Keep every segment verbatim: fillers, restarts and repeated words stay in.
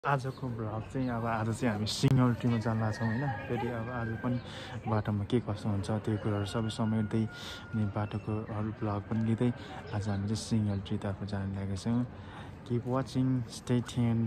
आजको भ्लग चाहिँ अब आज चाहिँ हामी सिङ्गलटीमा जान लाग्छौँ होइन। फेरि अब आज पनि बाटोमा के कस्तो हुन्छ त्यो कुराहरू सबै समेट्दै अनि बाटोको अरू भ्लग पनि लिँदै आज हामी चाहिँ सिङ्गलटीतर्फ जान लागेका छौँ। Keep watching, stay tuned.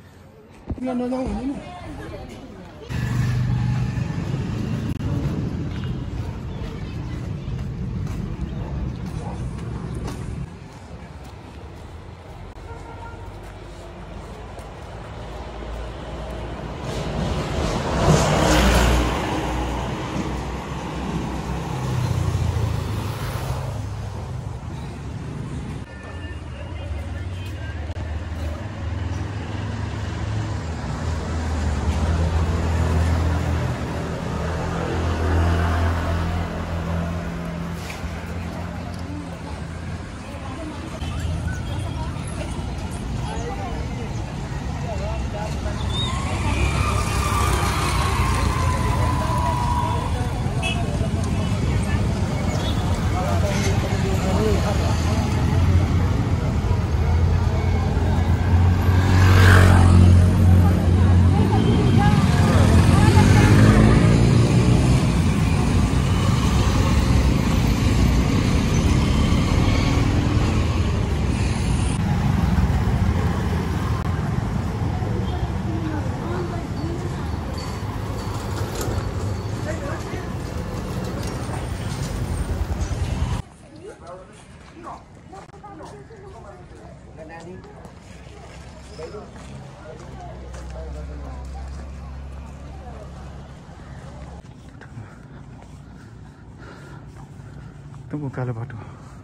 एकदम उकालो बाटो,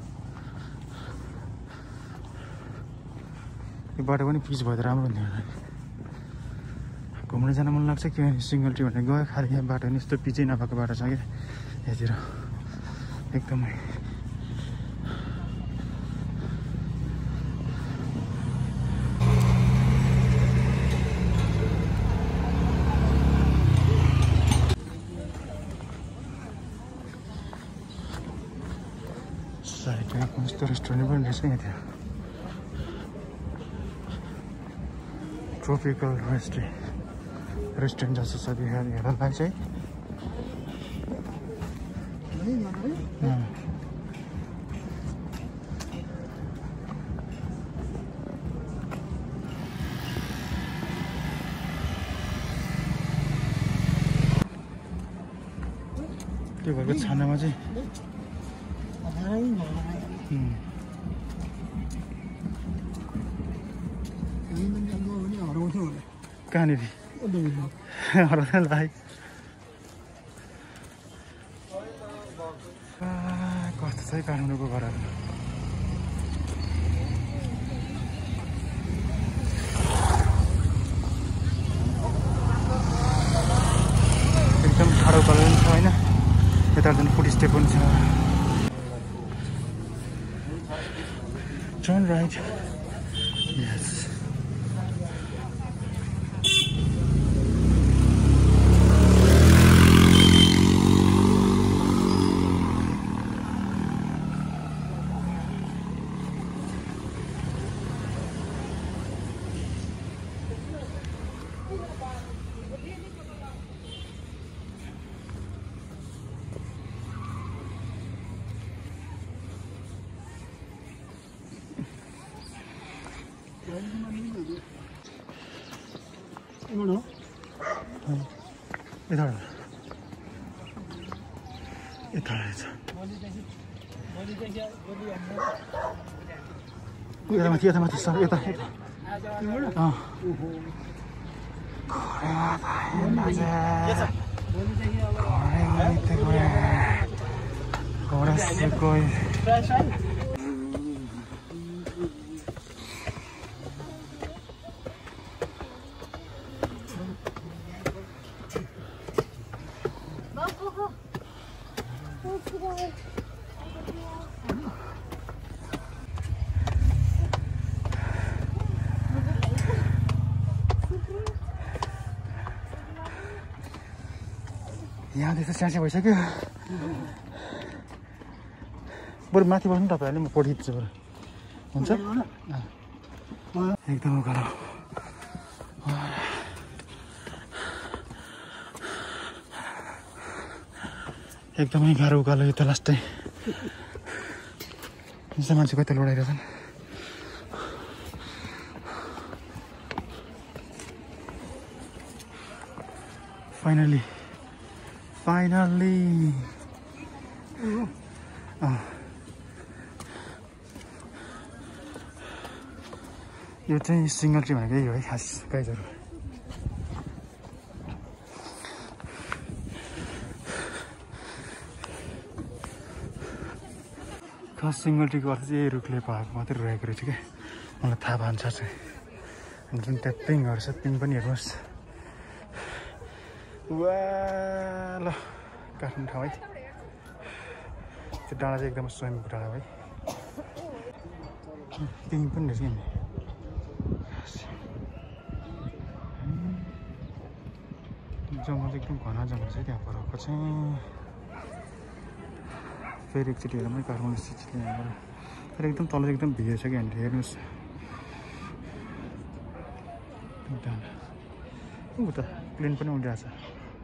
यो बाटो पनि पिच भयो त राम्रो हुन्थ्यो। घुम्न जान मन लाग्छ किनभने सिङ्गलटी भनेर गयो खालि यहाँ बाटो नि यस्तो पिचै नभएको बाटो छ क्या यहाँतिर एकदमै। साइडमा कस्तो रेस्टुरेन्ट पनि रहेछ यहाँतिर, ट्रोपिकल रेस्टुरेन्ट रेस्टुरेन्ट जस्तो छ बिहार हेर्नलाई चाहिँ। त्यो घरको छानामा चाहिँ कहाँनिर हराउँदै कस्तो छ है काठमाडौँको घरहरू। एकदम ठाडो कलर पनि छ होइन, यता झन् फुट स्टेप पनि छ। Turn right. Yes. 이거는? 이 달아. 이 달아야죠. 여기다 맞지, 여기다 맞췄어. 여기다, 여기다. 어. 그래야 다행이지. 그래, 밑에 그래. 그래, 쓰고. यहाँदेखि स्यासे भइसक्यो। बरु माथि बस्नु तपाईँहरूले, म पढिदिन्छु बरु, हुन्छ? एकदम उकालो। एकदमै गाह्रो उकालो यो त लास्टै यस्तो मान्छे कति लडाइरहेछन् फाइनली फाइनली यो चाहिँ सिङ्गल ट्री भनेको यही हो है खास गाइजहरू खास सिङ्गल ट्रीको अर्थ चाहिँ यही रुखले भएको मात्रै रहेको रहेछ क्या मलाई थाहा भन्छ चाहिँ जुन त्यहाँ पिङहरू छ पिङ पनि हेर्नुहोस् वा ल काठमाडौँ ठाउँ है त्यो डाँडा चाहिँ एकदमै स्वयंको डाँडा है पिङ पनि रहेछ नि जङ्गल चाहिँ एकदम घना जङ्गल छ त्यहाँ परको चाहिँ फेरि एकचोटि हेरौँ है काठमाडौँ सिटी यहाँबाट तर एकदम तल चाहिँ एकदम भिड छ कि हामीले हेर्नुहोस् उता प्लेन पनि उडिरहेको छ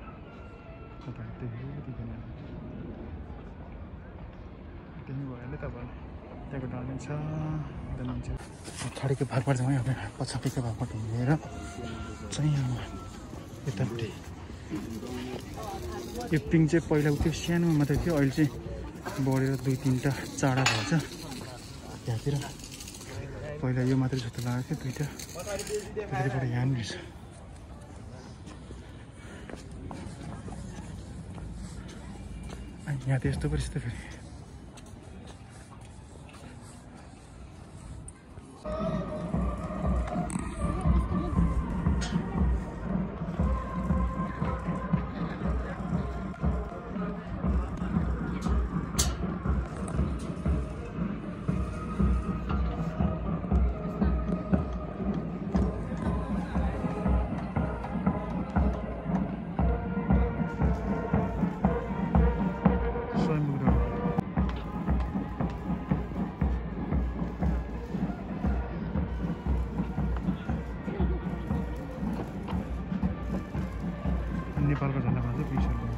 त्यही भएर तपाईँहरू त्यहाँको डाँडा छ एकदम मान्छे अगाडिको भागबाट जाउँ है पछाडिको भागबाट हिँडेर चाहिँ यतापट्टि यो पिङ चाहिँ पहिला त्यो सानो मात्रै थियो अहिले चाहिँ बढेर दुई तिनवटा चाडा भन्छ त्यहाँतिर पहिला यो मात्रै जस्तो लागेको थियो दुईवटा त्यतिबाट यहाँनिर रहेछ यहाँ त यस्तो पो रहेछ त फेरि नेपालको झन्डा भन्छ